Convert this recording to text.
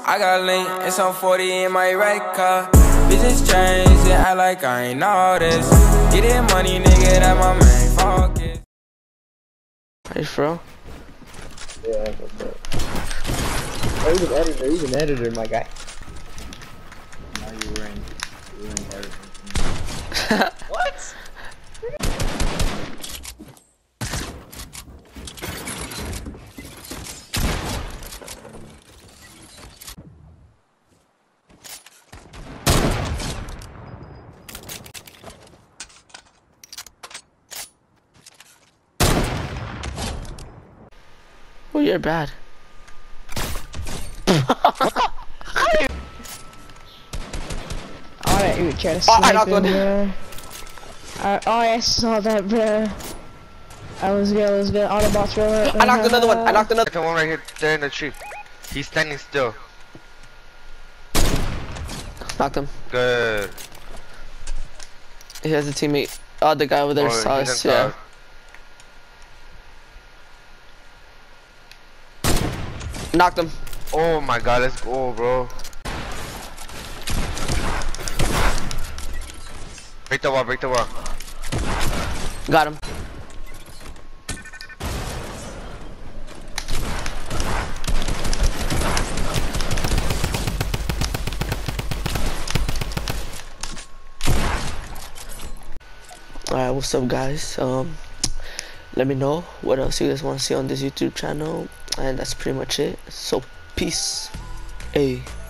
I got link and some 40 in my right car. Bitches change and act like I ain't know this. Getting money, nigga, that my main focus. Hey, bro. Yeah, what's up? Oh, he's an editor, my guy. Now you're in everything. What? Oh, you're bad. Alright, you try to Oh, I snipe knocked him, one. bro. Oh, I saw that, bro. That was good, that was good. Autobots roll up. I knocked another one. I knocked another. Second one right here, there in the tree. He's standing still. Knocked him. Good. He has a teammate. Oh, the guy over there saw he's us. inside. Yeah. Knocked him. Oh my god, let's go, bro. Break the wall, break the wall. Got him. Alright, what's up, guys? Let me know what else you guys want to see on this YouTube channel, and that's pretty much it. So peace. Hey.